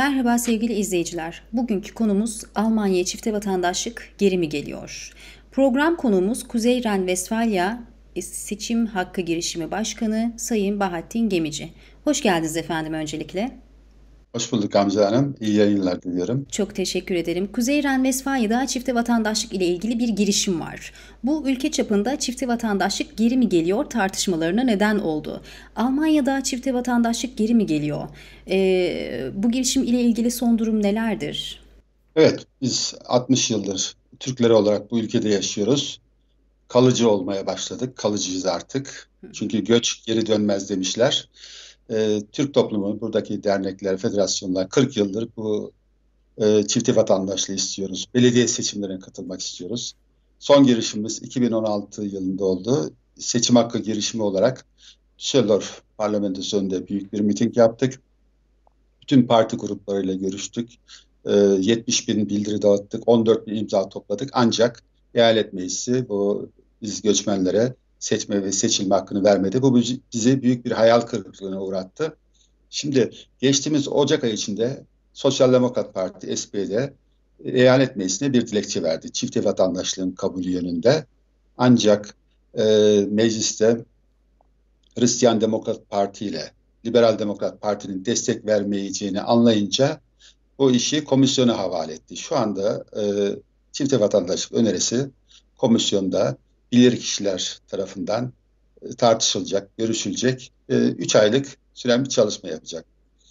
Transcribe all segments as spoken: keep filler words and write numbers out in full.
Merhaba sevgili izleyiciler. Bugünkü konumuz Almanya çifte vatandaşlık geri mi geliyor? Program konuğumuz Kuzey Ren-Vesfalya Seçim Hakkı Girişimi Başkanı Sayın Bahattin Gemici. Hoş geldiniz efendim öncelikle. Hoş bulduk Gamze Hanım. İyi yayınlar diliyorum. Çok teşekkür ederim. Kuzey Ren-Vesfalya'da çifte vatandaşlık ile ilgili bir girişim var. Bu ülke çapında çifte vatandaşlık geri mi geliyor tartışmalarına neden oldu. Almanya'da çifte vatandaşlık geri mi geliyor? Ee, bu girişim ile ilgili son durum nelerdir? Evet, biz altmış yıldır Türkler olarak bu ülkede yaşıyoruz. Kalıcı olmaya başladık. Kalıcıyız artık. Çünkü göç geri dönmez demişler. Ee, Türk toplumu, buradaki dernekler, federasyonlar kırk yıldır bu e, çifte vatandaşlığı istiyoruz. Belediye seçimlerine katılmak istiyoruz. Son girişimimiz iki bin on altı yılında oldu. Seçim hakkı girişimi olarak Düsseldorf Parlamentosu önünde büyük bir miting yaptık. Bütün parti gruplarıyla görüştük. E, yetmiş bin bildiri dağıttık. on dört bin imza topladık. Ancak eyalet meclisi bu biz göçmenlere seçme ve seçilme hakkını vermedi. Bu bizi büyük bir hayal kırıklığına uğrattı. Şimdi geçtiğimiz Ocak ayı içinde Sosyal Demokrat Parti S P D eyalet meclisine bir dilekçe verdi. Çifte vatandaşlığın kabulü yönünde. Ancak e, mecliste Hristiyan Demokrat Parti ile Liberal Demokrat Parti'nin destek vermeyeceğini anlayınca bu işi komisyona havale etti. Şu anda e, çifte vatandaşlık önerisi komisyonda bilirkişiler tarafından e, tartışılacak, görüşülecek. E, üç aylık süren bir çalışma yapacak.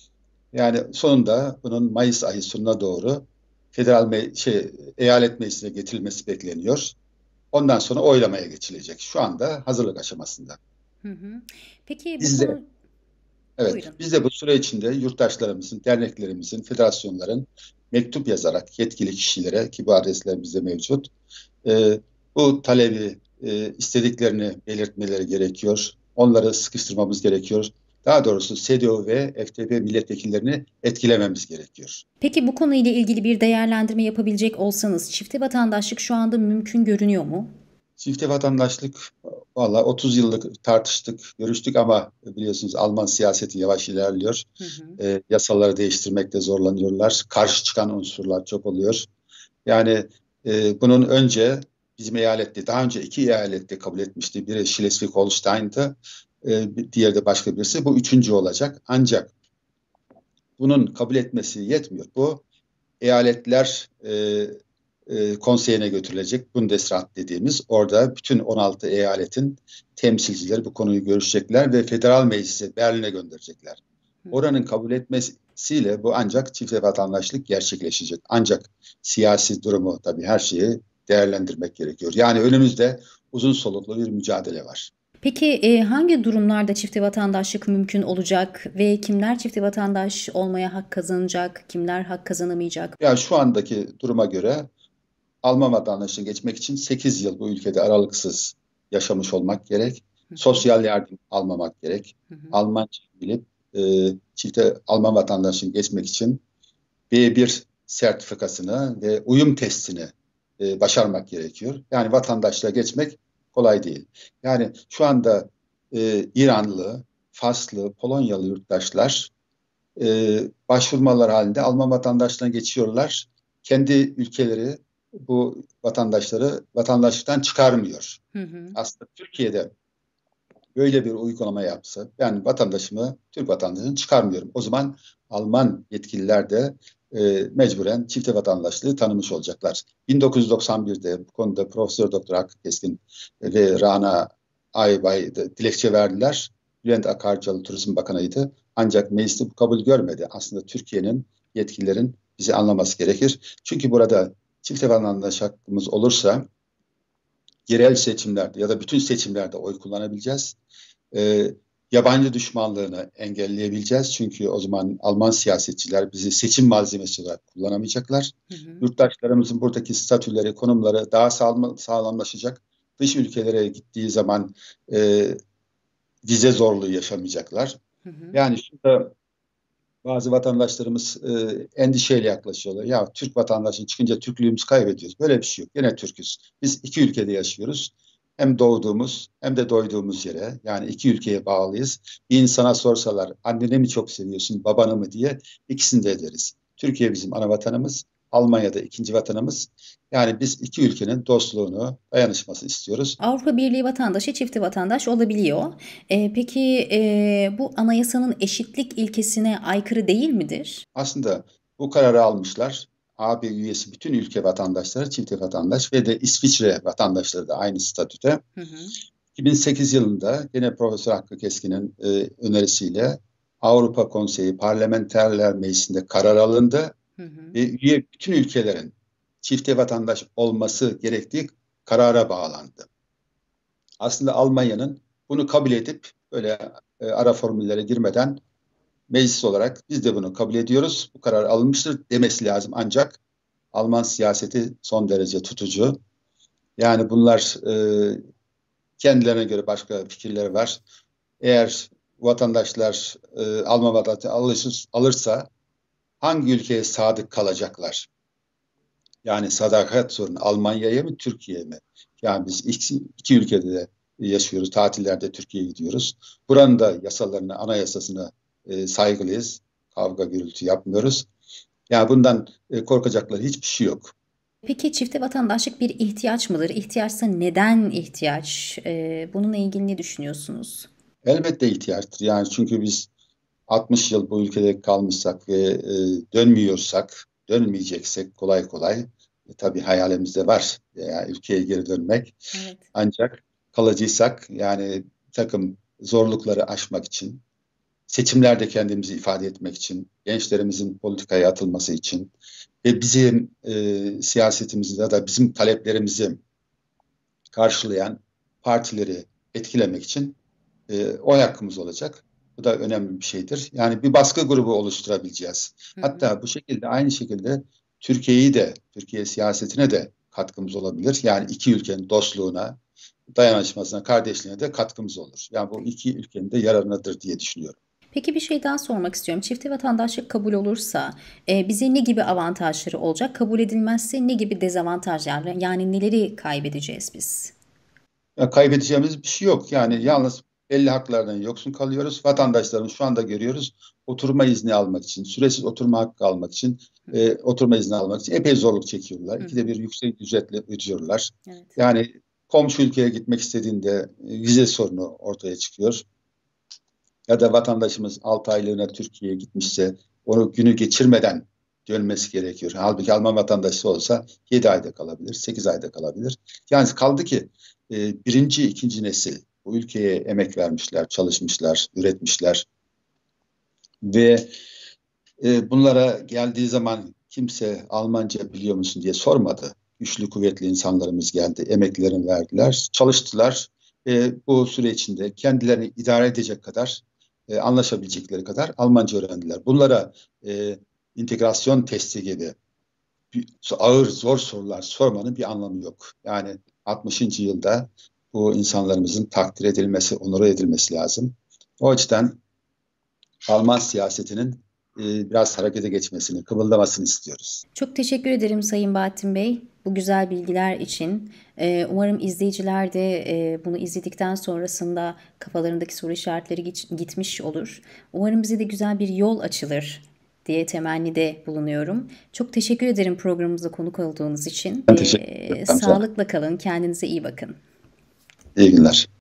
Yani sonunda bunun Mayıs ayı sonuna doğru federal me- şey eyalet meclisine getirilmesi bekleniyor. Ondan sonra oylamaya geçilecek. Şu anda hazırlık aşamasında. Hı hı. Peki bu Biz de konu... Evet, Buyurun. biz de bu süre içinde yurttaşlarımızın, derneklerimizin, federasyonların mektup yazarak yetkili kişilere, ki bu adresler bizde mevcut, e, bu talebi e, istediklerini belirtmeleri gerekiyor. Onları sıkıştırmamız gerekiyor. Daha doğrusu S D O ve F D P milletvekillerini etkilememiz gerekiyor. Peki bu konuyla ilgili bir değerlendirme yapabilecek olsanız çifte vatandaşlık şu anda mümkün görünüyor mu? Çifte vatandaşlık valla otuz yıllık tartıştık, görüştük ama biliyorsunuz Alman siyaseti yavaş ilerliyor. Hı hı. E, yasaları değiştirmekte zorlanıyorlar. Karşı çıkan unsurlar çok oluyor. Yani e, bunun önce bizim eyalette, daha önce iki eyalette kabul etmişti. Biri Schleswig-Holstein'dı, e, diğeri de başka birisi. Bu üçüncü olacak. Ancak bunun kabul etmesi yetmiyor. Bu eyaletler e, e, konseyine götürülecek. Bundesrat dediğimiz. Orada bütün on altı eyaletin temsilcileri bu konuyu görüşecekler ve federal meclise Berlin'e gönderecekler. Hı hı. Oranın kabul etmesiyle bu ancak çifte vatandaşlık gerçekleşecek. Ancak siyasi durumu tabii her şeyi değerlendirmek gerekiyor. Yani önümüzde uzun soluklu bir mücadele var. Peki e, hangi durumlarda çifte vatandaşlık mümkün olacak ve kimler çifte vatandaş olmaya hak kazanacak, kimler hak kazanamayacak? Yani şu andaki duruma göre Alman vatandaşlığına geçmek için sekiz yıl bu ülkede aralıksız yaşamış olmak gerek. Hı hı. Sosyal yardım almamak gerek. Hı hı. Almanca bilip e, çifte Alman vatandaşlığına geçmek için B bir sertifikasını ve uyum testini e, başarmak gerekiyor. Yani vatandaşlığa geçmek kolay değil. Yani şu anda e, İranlı, Faslı, Polonyalı yurttaşlar e, başvurmalar halinde Alman vatandaşlığına geçiyorlar. Kendi ülkeleri bu vatandaşları vatandaşlıktan çıkarmıyor. Hı hı. Aslında Türkiye'de böyle bir uygulama yapsa, yani vatandaşımı, Türk vatandaşını çıkarmıyorum. O zaman Alman yetkililer de e, mecburen çifte vatandaşlığı tanımış olacaklar. bin dokuz yüz doksan birde bu konuda Profesör Doktor Hakkı Keskin ve Rana Aybay da dilekçe verdiler. Bülent Akarcalı Turizm Bakanı'ydı. Ancak mecliste bu kabul görmedi. Aslında Türkiye'nin yetkililerin bizi anlaması gerekir. Çünkü burada çifte vatandaş hakkımız olursa yerel seçimlerde ya da bütün seçimlerde oy kullanabileceğiz. E, Yabancı düşmanlığını engelleyebileceğiz. Çünkü o zaman Alman siyasetçiler bizi seçim malzemesi olarak kullanamayacaklar. Hı hı. Yurttaşlarımızın buradaki statüleri, konumları daha sağlam, sağlamlaşacak. Dış ülkelere gittiği zaman e, vize zorluğu yaşamayacaklar. Hı hı. Yani şurada bazı vatandaşlarımız e, endişeyle yaklaşıyorlar. Ya Türk vatandaşı çıkınca Türklüğümüzü kaybediyoruz. Böyle bir şey yok. Gene Türküz. Biz iki ülkede yaşıyoruz. Hem doğduğumuz hem de doyduğumuz yere. Yani iki ülkeye bağlıyız. Bir insana sorsalar anneni mi çok seviyorsun, babanı mı diye ikisini de ederiz. Türkiye bizim ana vatanımız, Almanya'da ikinci vatanımız. Yani biz iki ülkenin dostluğunu, dayanışmasını istiyoruz. Avrupa Birliği vatandaşı çifti vatandaş olabiliyor. E, peki e, bu anayasanın eşitlik ilkesine aykırı değil midir? Aslında bu kararı almışlar. A B üyesi bütün ülke vatandaşları çifte vatandaş ve de İsviçre vatandaşları da aynı statüde. Hı hı. iki bin sekiz yılında yine Profesör Hakkı Keskin'in e, önerisiyle Avrupa Konseyi Parlamenterler Meclisi'nde karar alındı. Hı hı. Ve üye bütün ülkelerin çifte vatandaş olması gerektiği karara bağlandı. Aslında Almanya'nın bunu kabul edip böyle e, ara formüllere girmeden meclis olarak biz de bunu kabul ediyoruz. Bu karar alınmıştır demesi lazım. Ancak Alman siyaseti son derece tutucu. Yani bunlar e, kendilerine göre başka fikirleri var. Eğer vatandaşlar e, Alman vatandaşı alırsa, alırsa hangi ülkeye sadık kalacaklar? Yani sadakat sorunu Almanya'ya mı Türkiye'ye mi? Yani biz iki, iki ülkede de yaşıyoruz. Tatillerde Türkiye'ye gidiyoruz. Buranın da yasalarına, anayasasına e, saygılıyız. Kavga gürültü yapmıyoruz. Yani bundan e, korkacakları hiçbir şey yok. Peki çifte vatandaşlık bir ihtiyaç mıdır? İhtiyaçsa neden ihtiyaç? E, bununla ilgili ne düşünüyorsunuz? Elbette ihtiyaçtır. Yani çünkü biz altmış yıl bu ülkede kalmışsak ve e, dönmüyorsak, dönmeyeceksek kolay kolay e, tabii hayalimizde var. Yani ülkeye geri dönmek. Evet. Ancak kalıcıysak yani bir takım zorlukları aşmak için, seçimlerde kendimizi ifade etmek için, gençlerimizin politikaya atılması için ve bizim e, siyasetimizi ya da bizim taleplerimizi karşılayan partileri etkilemek için e, oy hakkımız olacak. Bu da önemli bir şeydir. Yani bir baskı grubu oluşturabileceğiz. Hı hı. Hatta bu şekilde aynı şekilde Türkiye'yi de, Türkiye siyasetine de katkımız olabilir. Yani iki ülkenin dostluğuna, dayanışmasına, kardeşliğine de katkımız olur. Yani bu iki ülkenin de yararınadır diye düşünüyorum. Peki bir şey daha sormak istiyorum. Çifte vatandaşlık kabul olursa e, bize ne gibi avantajları olacak? Kabul edilmezse ne gibi dezavantajlar? Yani neleri kaybedeceğiz biz? Ya kaybedeceğimiz bir şey yok. Hı Yani hı. yalnız belli haklardan yoksun kalıyoruz. Vatandaşların şu anda görüyoruz oturma izni almak için, süresiz oturma hakkı almak için, Hı e, oturma izni almak için epey zorluk çekiyorlar. hı. İkide Hı. bir yüksek ücretle ödüyorlar. Evet. Yani komşu ülkeye gitmek istediğinde e, vize sorunu ortaya çıkıyor. Ya da vatandaşımız altı aylığına Türkiye'ye gitmişse onu günü geçirmeden dönmesi gerekiyor. Halbuki Alman vatandaşı olsa yedi ayda kalabilir, sekiz ayda kalabilir. Yani kaldı ki e, birinci, ikinci nesil bu ülkeye emek vermişler, çalışmışlar, üretmişler ve e, bunlara geldiği zaman kimse Almanca biliyor musun diye sormadı. Güçlü, kuvvetli insanlarımız geldi, emeklerini verdiler, çalıştılar. E, bu süre içinde kendilerini idare edecek kadar, e, anlaşabilecekleri kadar Almanca öğrendiler. Bunlara e, integrasyon testi gibi bir, ağır, zor sorular sormanın bir anlamı yok. Yani altmışıncı yılda bu insanlarımızın takdir edilmesi, onur edilmesi lazım. O açıdan Alman siyasetinin e, biraz harekete geçmesini, kıvıldamasını istiyoruz. Çok teşekkür ederim Sayın Bahattin Bey bu güzel bilgiler için. Ee, umarım izleyiciler de e, bunu izledikten sonrasında kafalarındaki soru işaretleri giç- gitmiş olur. Umarım bize de güzel bir yol açılır diye temennide bulunuyorum. Çok teşekkür ederim programımıza konuk olduğunuz için. Ben teşekkür Ee, ederim. sağlıkla kalın, kendinize iyi bakın. İyi günler.